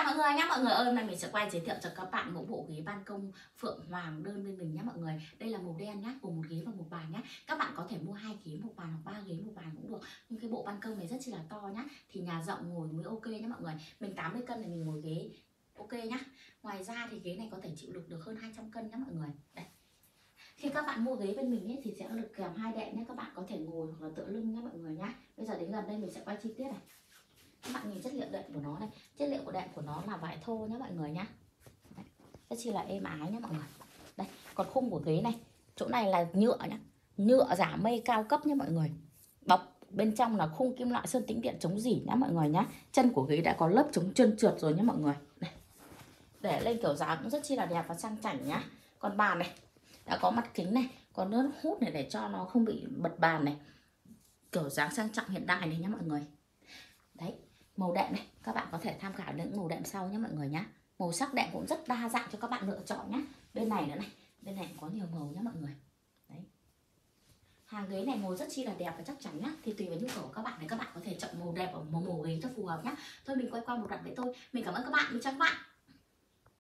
mọi người nhá. Mọi người ơi, hôm nay mình sẽ quay giới thiệu cho các bạn một bộ ghế ban công Phượng Hoàng đơn bên mình nhá mọi người. Đây là màu đen nhá, gồm một ghế và một bàn nhá. Các bạn có thể mua 2 ghế một bàn hoặc 3 ghế một bàn cũng được. Nhưng cái bộ ban công này rất chi là to nhá, thì nhà rộng ngồi mới ok nhá mọi người. Mình 80 cân thì mình ngồi ghế ok nhá. Ngoài ra thì ghế này có thể chịu được hơn 200 cân nhá mọi người. Đây. Khi các bạn mua ghế bên mình ấy, thì sẽ được kèm 2 đệm nhé. Các bạn có thể ngồi hoặc là tựa lưng nhé mọi người nhá. Bây giờ đến gần đây mình sẽ quay chi tiết này. Các bạn nhìn chất liệu đệm của nó này. Chất liệu của đệm của nó là vải thô nhé mọi người nhá. Đấy. Rất chi là êm ái nhé mọi người. Đây, còn khung của ghế này, chỗ này là nhựa nhá. Nhựa giả mây cao cấp nhé mọi người. Bọc bên trong là khung kim loại sơn tĩnh điện chống rỉ nhá mọi người nhá. Chân của ghế đã có lớp chống trơn trượt rồi nhé mọi người. Đây. Để lên kiểu dáng cũng rất chi là đẹp và sang chảnh nhá. Còn bàn này đã có mặt kính này, có nước hút này để cho nó không bị bật bàn này, kiểu dáng sang trọng hiện đại này nhá mọi người. Đấy, màu đệm này các bạn có thể tham khảo những màu đệm sau nhé mọi người nhá. Màu sắc đệm cũng rất đa dạng cho các bạn lựa chọn nhé. Bên này nữa này, bên này có nhiều màu nhé mọi người. Đấy, hàng ghế này ngồi rất chi là đẹp và chắc chắn nhá. Thì tùy vào nhu cầu của các bạn này, các bạn có thể chọn màu đẹp ở màu ghế cho phù hợp nhá. Thôi mình quay qua một đoạn với tôi. Mình cảm ơn các bạn, mình chào các bạn.